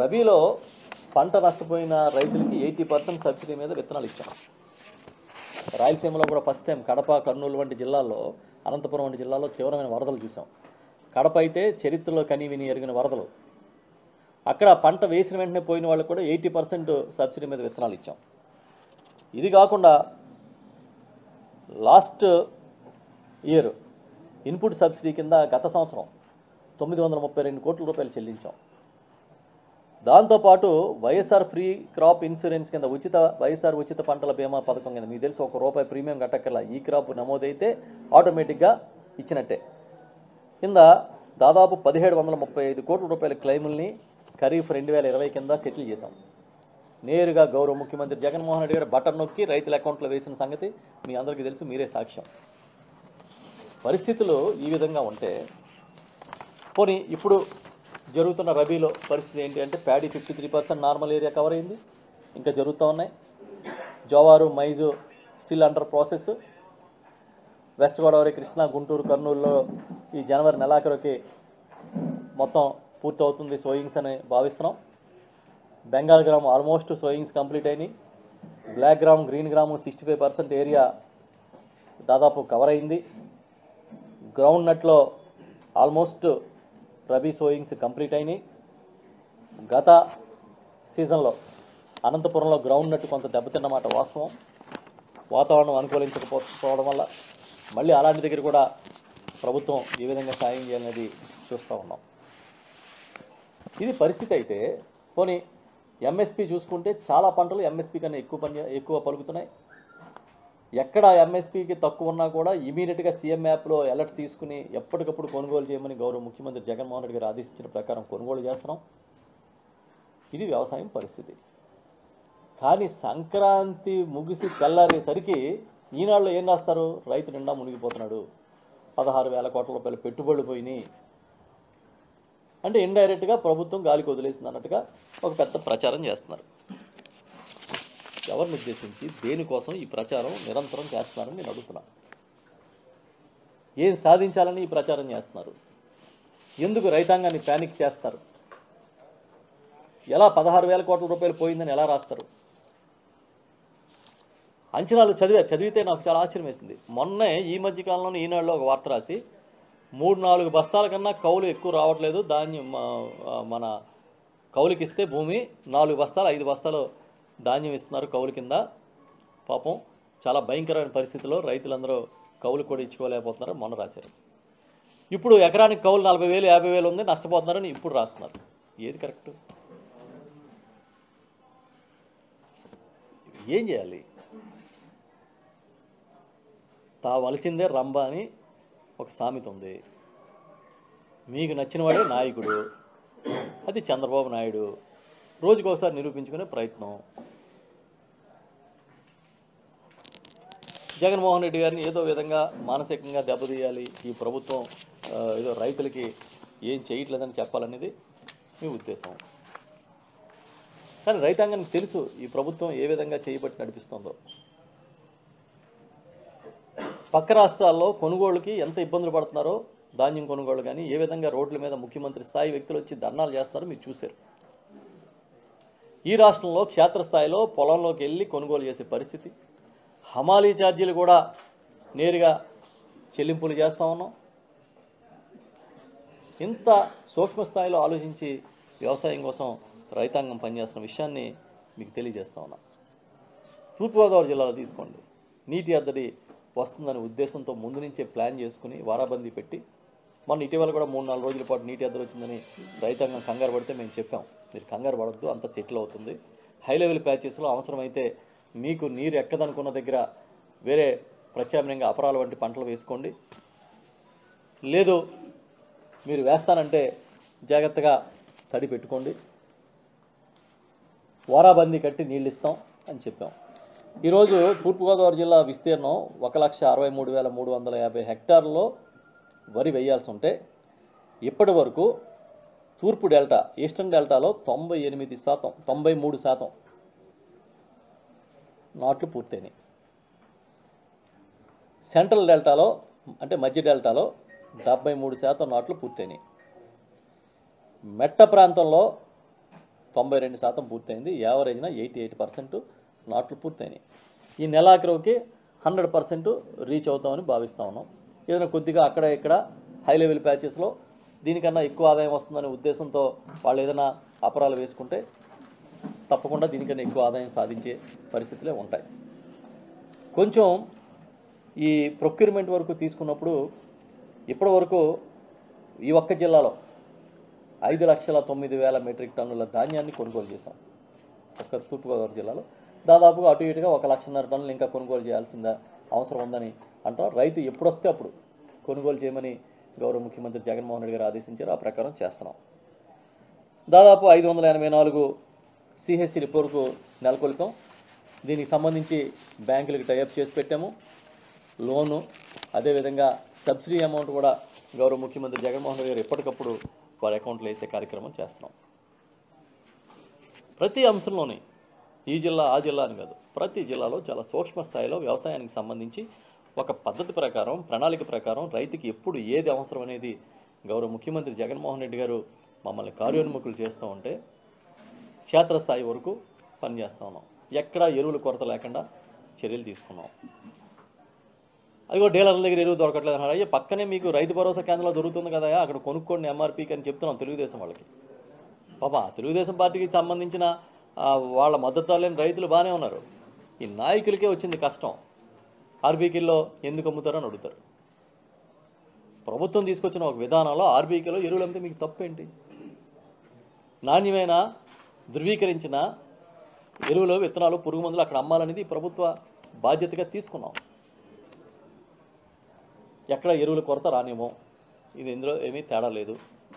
రబీలో పంట నష్టపోయిన రైతులకి 80% సబ్సిడీ మీద విత్తనాలు ఇచ్చాం. రాయలసీమలో కూడా ఫస్ట్ టైం కడప, కర్నూలు వంటి జిల్లాల్లో, అనంతపురం వంటి జిల్లాల్లో తీవ్రమైన వరదలు చూసాం. కడప అయితే చరిత్రలో కనీవిని ఎరిగిన వరదలు. అక్కడ పంట వేసిన వెంటనే పోయిన వాళ్ళకు కూడా 80% సబ్సిడీ మీద విత్తనాలు ఇచ్చాం. ఇది కాకుండా లాస్ట్ ఇయర్ ఇన్పుట్ సబ్సిడీ కింద గత సంవత్సరం 932 కోట్ల రూపాయలు చెల్లించాం. దాంతోపాటు వైఎస్ఆర్ ఫ్రీ క్రాప్ ఇన్సూరెన్స్ కింద వైఎస్ఆర్ ఉచిత పంటల బీమా పథకం కింద మీకు తెలుసు ₹1 ప్రీమియం కట్టక్కర్లా. ఈ క్రాప్ నమోదైతే ఆటోమేటిక్గా ఇచ్చినట్టే. కింద దాదాపు 1735 కోట్ల రూపాయల క్లెయిముల్ని ఖరీఫ్ 2020 కింద సెటిల్ చేశాం. నేరుగా గౌరవ ముఖ్యమంత్రి జగన్మోహన్ రెడ్డి గారు బటన్ నొక్కి రైతుల అకౌంట్లో వేసిన సంగతి మీ అందరికీ తెలుసు, మీరే సాక్ష్యం. పరిస్థితులు ఈ విధంగా ఉంటే పోనీ ఇప్పుడు జరుగుతున్న రబీలో పరిస్థితి ఏంటి అంటే ప్యాడీ 53% నార్మల్ ఏరియా కవర్ అయింది, ఇంకా జరుగుతూ ఉన్నాయి. Jowar, maize still under process. West Godavari, Krishna, Guntur, కర్నూలులో ఈ జనవరి నెలాఖరుకి మొత్తం పూర్తవుతుంది సోయింగ్స్ అని భావిస్తున్నాం. Bengal gram almost sowings complete అయినాయి. Black gram, green gram 65% area దాదాపు కవర్ అయింది. గ్రౌండ్ నట్లో ఆల్మోస్ట్ రబీ సోయింగ్స్ కంప్లీట్ అయినాయి. గత సీజన్లో అనంతపురంలో గ్రౌండ్ నట్ కొంత దెబ్బతిన్నమాట వాస్తవం. వాతావరణం అనుకూలించకపోవడం వల్ల మళ్ళీ అలాంటి దగ్గర కూడా ప్రభుత్వం ఏ విధంగా సాయం చేయాలనేది చూస్తూ ఉన్నాం. ఇది పరిస్థితి అయితే పోనీ ఎంఎస్పీ చూసుకుంటే చాలా పంటలు ఎంఎస్పీ కన్నా ఎక్కువ పలుకుతున్నాయి. ఎక్కడ ఎంఎస్పీకి తక్కువ ఉన్నా కూడా ఇమీడియట్గా సీఎం యాప్లో అలర్ట్ తీసుకుని ఎప్పటికప్పుడు కొనుగోలు చేయమని గౌరవ ముఖ్యమంత్రి జగన్మోహన్ రెడ్డి గారు ఆదేశించిన ప్రకారం కొనుగోలు చేస్తున్నాం. ఇది వ్యవసాయం పరిస్థితి. కానీ సంక్రాంతి ముగిసి తెల్లారేసరికి ఈనాళ్ళు ఏం రాస్తారు? రైతు నిండా మునిగిపోతున్నాడు, 16,000 కోట్ల రూపాయలు పెట్టుబడులు పోయినాయి అంటే ఇండైరెక్ట్గా ప్రభుత్వం గాలికి వదిలేసింది అన్నట్టుగా ఒక పెద్ద ప్రచారం చేస్తున్నారు. ఎవరిని ఉద్దేశించి దేనికోసం ఈ ప్రచారం నిరంతరం చేస్తున్నారని నేను అడుగుతున్నాను. ఏం సాధించాలని ఈ ప్రచారం చేస్తున్నారు? ఎందుకు రైతాంగాన్ని ప్యానిక్ చేస్తారు? ఎలా 16,000 కోట్ల రూపాయలు పోయిందని ఎలా రాస్తారు? అంచనాలు చదివితే నాకు చాలా ఆశ్చర్యం వేసింది. మొన్నే ఈ మధ్యకాలంలో ఈనాడులో ఒక వార్త రాసి 3-4 బస్తాల కన్నా కౌలు ఎక్కువ రావట్లేదు, ధాన్యం మన కౌలుకి ఇస్తే భూమి 4 బస్తాలు 5 బస్తాలు ధాన్యం ఇస్తున్నారు కౌలు కింద. పాపం చాలా భయంకరమైన పరిస్థితిలో రైతులందరూ కౌలు కూడా ఇచ్చుకోలేకపోతున్నారు మొన్న రాశారు. ఇప్పుడు ఎకరానికి కౌలు 40,000 50,000 ఉంది, నష్టపోతున్నారని ఇప్పుడు రాస్తున్నారు. ఏది కరెక్ట్? ఏం చేయాలి? తా వలిచిందే రంభ అని ఒక సామెత ఉంది. మీకు నచ్చిన వాడే నాయకుడు, అది చంద్రబాబు నాయుడు. రోజుకోసారి నిరూపించుకునే ప్రయత్నం. జగన్మోహన్ రెడ్డి గారిని ఏదో విధంగా మానసికంగా దెబ్బతీయాలి, ఈ ప్రభుత్వం ఏదో రైతులకి ఏం చేయట్లేదని చెప్పాలనేది మీ ఉద్దేశం. కానీ రైతాంగానికి తెలుసు ఈ ప్రభుత్వం ఏ విధంగా చేయబట్టి నడిపిస్తుందో. పక్క రాష్ట్రాల్లో కొనుగోలుకి ఎంత ఇబ్బందులు పడుతున్నారో, ధాన్యం కొనుగోలు కానీ ఏ విధంగా రోడ్ల మీద ముఖ్యమంత్రి స్థాయి వ్యక్తులు వచ్చి ధర్నాలు చేస్తారో మీరు చూశారు. ఈ రాష్ట్రంలో క్షేత్రస్థాయిలో పొలంలోకి వెళ్ళి కొనుగోలు చేసే పరిస్థితి, హమాలీ ఛార్జీలు కూడా నేరుగా చెల్లింపులు చేస్తూ ఉన్నాం. ఇంత సూక్ష్మ స్థాయిలో ఆలోచించి వ్యవసాయం కోసం రైతాంగం పనిచేస్తున్న విషయాన్ని మీకు తెలియజేస్తూ ఉన్నాం. తూర్పుగోదావరి జిల్లాలో తీసుకోండి, నీటి ఎద్దడి వస్తుందనే ఉద్దేశంతో ముందు నుంచే ప్లాన్ చేసుకుని వారాబందీ పెట్టి మొన్న ఇటీవల కూడా 3-4 రోజుల పాటు నీటి ఎద్దడి వచ్చిందని రైతాంగం కంగారు పడితే మేము చెప్పాం, మీరు కంగారు పడద్దు, అంత సెటిల్ అవుతుంది. హై లెవెల్ ప్యాచెస్లో అవసరమైతే మీకు నీరు ఎక్కదనుకున్న దగ్గర వేరే ప్రత్యామ్నాయంగా అపరాల వంటి పంటలు వేసుకోండి, లేదు మీరు వేస్తానంటే జాగ్రత్తగా తడి పెట్టుకోండి, వారాబందీ కట్టి నీళ్ళు ఇస్తాం అని చెప్పాం. ఈరోజు తూర్పుగోదావరి జిల్లా విస్తీర్ణం 1,63,350 హెక్టార్లలో వరి వేయాల్సి ఉంటే ఇప్పటి వరకు తూర్పు డెల్టా, ఈస్టర్న్ డెల్టాలో 93% నాట్లు పూర్తయినాయి. సెంట్రల్ డెల్టాలో అంటే మధ్య డెల్టాలో 73% నాట్లు పూర్తయినాయి. మెట్ట ప్రాంతంలో 92% పూర్తయింది. యావరేజ్న 88% నాట్లు పూర్తయినాయి. ఈ నెలాఖరుకి 100% రీచ్ అవుతామని భావిస్తూ ఉన్నాం. ఏదైనా కొద్దిగా అక్కడ ఇక్కడ హై లెవెల్ ప్యాచెస్లో దీనికన్నా ఎక్కువ ఆదాయం వస్తుందనే ఉద్దేశంతో వాళ్ళు ఏదైనా అపరాలు వేసుకుంటే తప్పకుండా దీనికన్నా ఎక్కువ ఆదాయం సాధించే పరిస్థితులే ఉంటాయి. కొంచెం ఈ ప్రొక్యూర్మెంట్ వరకు తీసుకున్నప్పుడు ఇప్పటి వరకు ఈ ఒక్క జిల్లాలో 5,09,000 మెట్రిక్ టన్నుల ధాన్యాన్ని కొనుగోలు చేశాం. ఒక్క తూర్పుగోదావరి జిల్లాలో దాదాపుగా అటు ఇటుగా 1,50,000 టన్నులు ఇంకా కొనుగోలు చేయాల్సిందా అవసరం ఉందని అంటారు. రైతు ఎప్పుడొస్తే అప్పుడు కొనుగోలు చేయమని గౌరవ ముఖ్యమంత్రి జగన్మోహన్ రెడ్డి గారు ఆదేశించారు. ఆ ప్రకారం చేస్తున్నాం. దాదాపు 584 సిహెచ్సి రిపోర్టుకు నెలకొల్పాం. దీనికి సంబంధించి బ్యాంకులకు టైఅప్ చేసి పెట్టాము. లోను అదేవిధంగా సబ్సిడీ అమౌంట్ కూడా గౌరవ ముఖ్యమంత్రి జగన్మోహన్ రెడ్డి గారు ఎప్పటికప్పుడు వారి అకౌంట్లో వేసే కార్యక్రమం చేస్తున్నాం. ప్రతి అంశంలోని ఈ జిల్లా ఆ జిల్లా అని కాదు, ప్రతి జిల్లాలో చాలా సూక్ష్మ స్థాయిలో వ్యవసాయానికి సంబంధించి ఒక పద్ధతి ప్రకారం, ప్రణాళిక ప్రకారం రైతుకి ఎప్పుడు ఏది అవసరం అనేది గౌరవ ముఖ్యమంత్రి జగన్మోహన్ రెడ్డి గారు మమ్మల్ని కార్యోన్ముఖులు చేస్తూ ఉంటే క్షేత్రస్థాయి వరకు పనిచేస్తూ ఉన్నాం. ఎక్కడా ఎరువుల కొరత లేకుండా చర్యలు తీసుకున్నాం. అదిగో డీలర్ల దగ్గర ఎరువు దొరకట్లేదు అన్నారు. అయ్యే పక్కనే మీకు రైతు భరోసా కేంద్రంలో దొరుకుతుంది కదా, అక్కడ కొనుక్కోండి ఎంఆర్పీకి అని చెప్తున్నాం తెలుగుదేశం వాళ్ళకి. పాపా తెలుగుదేశం పార్టీకి సంబంధించిన వాళ్ళ మద్దతు లేని రైతులు బాగానే ఉన్నారు. ఈ నాయకులకే వచ్చింది కష్టం. ఆర్బీకేలో ఎందుకు అమ్ముతారని అడుగుతారు. ప్రభుత్వం తీసుకొచ్చిన ఒక విధానంలో ఆర్బీకేలో ఎరువులు అమ్మితే మీకు తప్పేంటి? నాణ్యమైన ధృవీకరించిన ఎరువులు, విత్తనాలు, పురుగు మందులు అక్కడ అమ్మాలనేది ప్రభుత్వ బాధ్యతగా తీసుకున్నాం. ఎక్కడ ఎరువుల కొరత రానేమో, ఇది ఇందులో ఏమీ తేడా లేదు.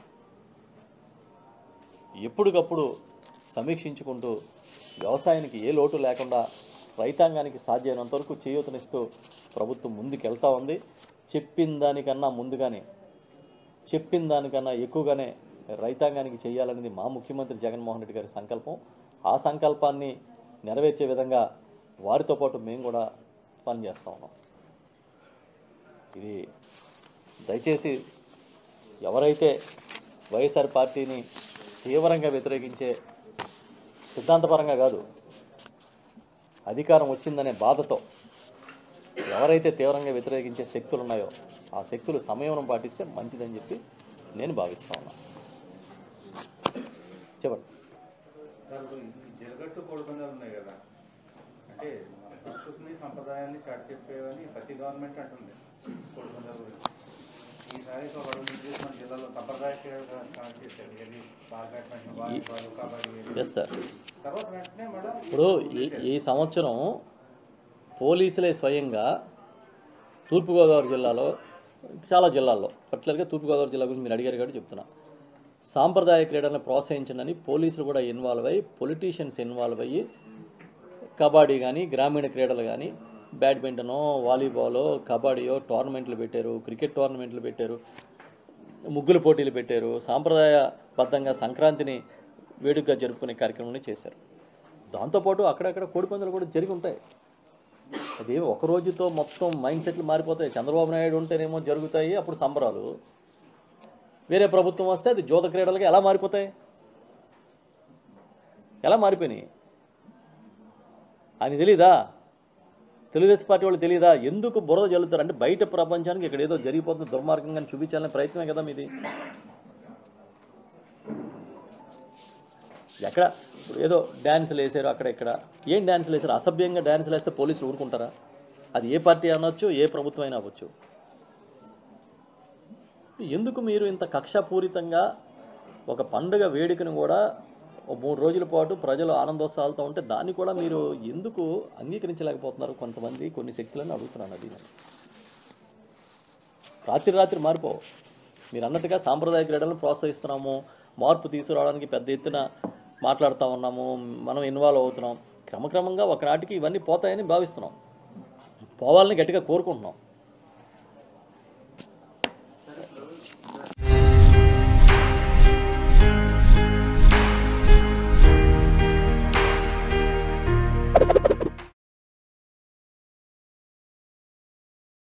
ఎప్పటికప్పుడు సమీక్షించుకుంటూ వ్యవసాయానికి ఏ లోటు లేకుండా రైతాంగానికి సాధ్యమైనంత వరకు చేయూతనిస్తూ ప్రభుత్వం ముందుకెళ్తా ఉంది. చెప్పిన దానికన్నా ముందుగానే, చెప్పిన దానికన్నా ఎక్కువగానే రైతాంగానికి చేయాలనేది మా ముఖ్యమంత్రి జగన్మోహన్ రెడ్డి గారి సంకల్పం. ఆ సంకల్పాన్ని నెరవేర్చే విధంగా వారితో పాటు మేము కూడా పనిచేస్తూ ఉన్నాం. ఇది దయచేసి ఎవరైతే వైఎస్ఆర్ పార్టీని తీవ్రంగా వ్యతిరేకించే, సిద్ధాంతపరంగా కాదు అధికారం వచ్చిందనే బాధతో ఎవరైతే తీవ్రంగా వ్యతిరేకించే శక్తులు ఉన్నాయో ఆ శక్తులు సంయమనం పాటిస్తే మంచిదని చెప్పి నేను భావిస్తా ఉన్నా. చెప్పండి. జరగట్టు కోరుకునేది ఉన్నాయి కదా, అంటే మన సంస్కృతిని సంప్రదాయాన్ని చాటి చెప్పేవని ప్రతి గవర్నమెంట్ అంటుంది కోరుకునే గురించి. ఈసారి మన జిల్లాలో సంప్రదాయ క్రీడలు స్టార్ట్ చేశారు. వాలీబాల్, కబడ్డీ. Yes sir. తర్వాత వెంటనే మేడం ఇప్పుడు ఈ సంవత్సరం పోలీసులే స్వయంగా తూర్పుగోదావరి జిల్లాలో, చాలా జిల్లాల్లో, పర్టికులర్గా తూర్పుగోదావరి జిల్లా గురించి మీరు అడిగారు కాబట్టి చెప్తున్నా, సాంప్రదాయ క్రీడలను ప్రోత్సహించండి పోలీసులు కూడా ఇన్వాల్వ్ అయ్యి, పొలిటీషియన్స్ ఇన్వాల్వ్ అయ్యి కబడ్డీ కానీ, గ్రామీణ క్రీడలు కానీ, బ్యాడ్మింటనో, వాలీబాలో, కబడ్డీయో టోర్నమెంట్లు పెట్టారు, క్రికెట్ టోర్నమెంట్లు పెట్టారు, ముగ్గుల పోటీలు పెట్టారు, సాంప్రదాయబద్ధంగా సంక్రాంతిని వేడుకగా జరుపుకునే కార్యక్రమాన్ని చేశారు. దాంతోపాటు అక్కడక్కడ కోడిపందాలు కూడా జరిగి ఉంటాయి. అది ఒక రోజుతో మొత్తం మైండ్ సెట్లు మారిపోతాయి. చంద్రబాబు నాయుడు ఉంటేనేమో జరుగుతాయి అప్పుడు సంబరాలు, వేరే ప్రభుత్వం వస్తే అది జూద క్రీడలుగా ఎలా మారిపోతాయి? ఎలా మారిపోయినాయి అని తెలీదా? తెలుగుదేశం పార్టీ వాళ్ళు తెలియదా? ఎందుకు బురద జల్లుతారు అంటే బయట ప్రపంచానికి ఇక్కడ ఏదో జరిగిపోతుంది దుర్మార్గంగా చూపించాలనే ప్రయత్నమే కదా మీది. ఎక్కడ ఏదో డ్యాన్సులు వేసారు అక్కడ ఇక్కడ, ఏం డ్యాన్సులు వేసారు? అసభ్యంగా డ్యాన్సులు వేస్తే పోలీసులు ఊరుకుంటారా? అది ఏ పార్టీ అనొచ్చు, ఏ ప్రభుత్వం అయినా అవ్వచ్చు. ఎందుకు మీరు ఇంత కక్షపూరితంగా ఒక పండుగ వేడుకను కూడా 3 రోజుల పాటు ప్రజలు ఆనందోత్సాహాలతో ఉంటే దాన్ని కూడా మీరు ఎందుకు అంగీకరించలేకపోతున్నారు? కొంతమంది కొన్ని శక్తులను అడుగుతున్నాను. అది రాత్రి మారిపోవు. మీరు అన్నట్టుగా సాంప్రదాయ క్రీడలను ప్రోత్సహిస్తున్నాము, మార్పు తీసుకురావడానికి పెద్ద ఎత్తున మాట్లాడుతూ ఉన్నాము, మనం ఇన్వాల్వ్ అవుతున్నాం. క్రమక్రమంగా ఒకనాటికి ఇవన్నీ పోతాయని భావిస్తున్నాం, పోవాలని గట్టిగా కోరుకుంటున్నాం.